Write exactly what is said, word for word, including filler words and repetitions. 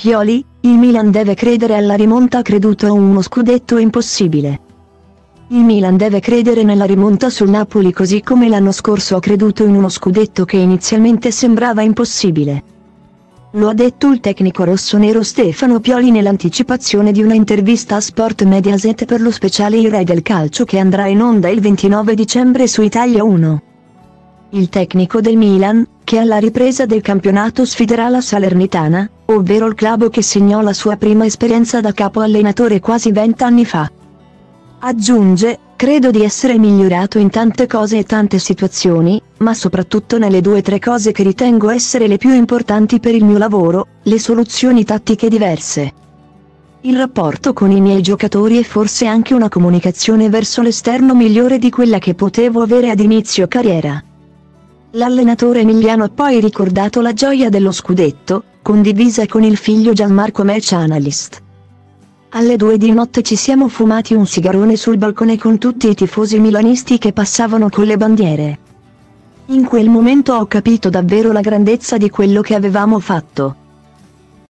Pioli, il Milan deve credere alla rimonta, ha creduto a uno scudetto impossibile. Il Milan deve credere nella rimonta sul Napoli così come l'anno scorso ha creduto in uno scudetto che inizialmente sembrava impossibile. Lo ha detto il tecnico rossonero Stefano Pioli nell'anticipazione di una intervista a Sport Mediaset per lo speciale I Re del Calcio che andrà in onda il ventinove dicembre su Italia uno. Il tecnico del Milan, che alla ripresa del campionato sfiderà la Salernitana, ovvero il club che segnò la sua prima esperienza da capo allenatore quasi vent'anni fa. Aggiunge: credo di essere migliorato in tante cose e tante situazioni, ma soprattutto nelle due o tre cose che ritengo essere le più importanti per il mio lavoro, le soluzioni tattiche diverse. Il rapporto con i miei giocatori e forse anche una comunicazione verso l'esterno migliore di quella che potevo avere ad inizio carriera. L'allenatore emiliano ha poi ricordato la gioia dello scudetto, condivisa con il figlio Gianmarco match analyst. Alle due di notte ci siamo fumati un sigarone sul balcone con tutti i tifosi milanisti che passavano con le bandiere. In quel momento ho capito davvero la grandezza di quello che avevamo fatto.